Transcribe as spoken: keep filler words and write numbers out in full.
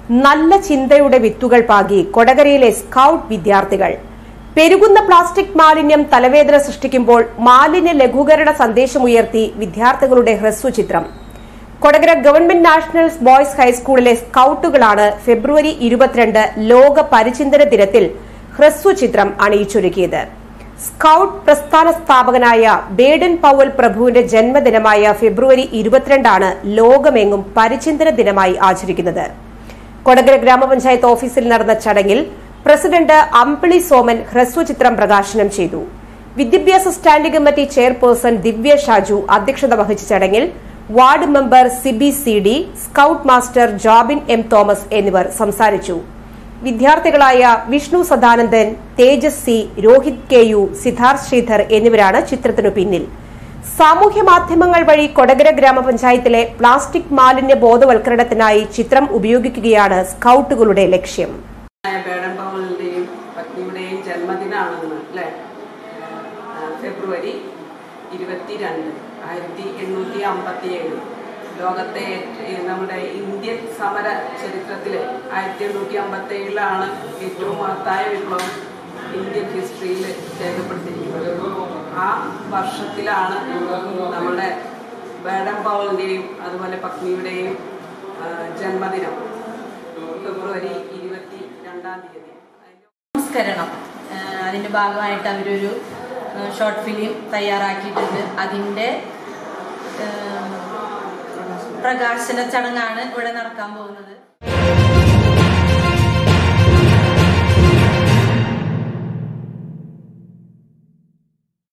നല്ല ചിന്തയുടെ വിത്തുകൾ പാകി കൊടകരയിലെ സ്കൌട്ട് വിദ്യാർത്ഥികൾ. പെരുകുന്ന പ്ലാസ്റ്റിക് മാലിന്യം തലവേദന സൃഷ്ടിക്കുമ്പോൾ മാലിന്യ ലഘൂകരണ സന്ദേശമുയർത്തി വിദ്യാർത്ഥികളുടെ ഹ്രസ്വചിത്രം. കൊടകര ഗവൺമെന്റ് നാഷണൽ ബോയ്സ് ഹൈസ്കൂളിലെ സ്കൌട്ടുകളാണ് ഫെബ്രുവരി ഇരുപത്തിരണ്ട് ലോക പരിചിന്തന ദിനത്തിൽ ഹ്രസ്വചിത്രം അണിയിച്ചൊരുക്കിയത്. സ്കൌട്ട് പ്രസ്ഥാന സ്ഥാപകനായ ബേഡൻ പൌവൽ പ്രഭുവിന്റെ ജന്മദിനമായ ഫെബ്രുവരി ഇരുപത്തിരണ്ടാണ് ലോകമെങ്ങും പരിചിന്തന ദിനമായി ആചരിക്കുന്നത്. കൊടകര ഗ്രാമപഞ്ചായത്ത് ഓഫീസിൽ നടന്ന ചടങ്ങിൽ പ്രസിഡന്റ് അമ്പിളി സോമൻ ഹ്രസ്വചിത്രം പ്രകാശനം ചെയ്തു. വിദ്യാഭ്യാസ standing committee chairperson Divya Shaju അധ്യക്ഷത വഹിച്ച ചടങ്ങിൽ ward member Sibi C D, scout master Jobin M Thomas എന്നിവർ സംസാരിച്ചു. വിദ്യാർത്ഥികളായ Vishnu Sadanandan, Tejas C, Rohit K U, Siddharth Sridhar എന്നിവരാണ് ചിത്രത്തിനു പിന്നിൽ. സാമൂഹ്യ മാധ്യമങ്ങൾ വഴി കൊടകര ഗ്രാമപഞ്ചായത്തിലെ പ്ലാസ്റ്റിക് മാലിന്യ ബോധവൽക്കരണത്തിനായി ചിത്രം ഉപയോഗിക്കുകയാണ് സ്കൌട്ടുകളുടെ ലക്ഷ്യം. ബേഡൻ പൗവലിന്റെയും പത്നിയുടെയും ജന്മദിനമാണെന്ന് അല്ലേ? ഫെബ്രുവരി ഇരുപത്തിരണ്ട് ആയിരത്തി എണ്ണൂറ്റി അമ്പത്തി ഏഴ് ലോകത്തെ നമ്മുടെ ഇന്ത്യൻ സമര ചരിത്രത്തിൽ ആയിരത്തി എണ്ണൂറ്റി അമ്പത്തി ഏഴിലാണ് ഏറ്റവും മഹത്തായ വിപ്ലവം ഇന്ത്യൻ ഹിസ്റ്ററിയിൽ രേഖപ്പെടുത്തിയിരിക്കുന്നത്. ആ വർഷത്തിലാണ് നമ്മുടെ ബേഡൻ പൗവലിന്റെയും അതുപോലെ പത്നിയുടെയും ജന്മദിനം ഫെബ്രുവരി ഇരുപത്തി രണ്ടാം തീയതി. സംസ്കരണം അതിൻ്റെ ഭാഗമായിട്ട് അവരൊരു ഷോർട്ട് ഫിലിം തയ്യാറാക്കിയിട്ടുണ്ട്. അതിൻ്റെ പ്രകാശന ചടങ്ങാണ് ഇവിടെ നടക്കാൻ പോകുന്നത്.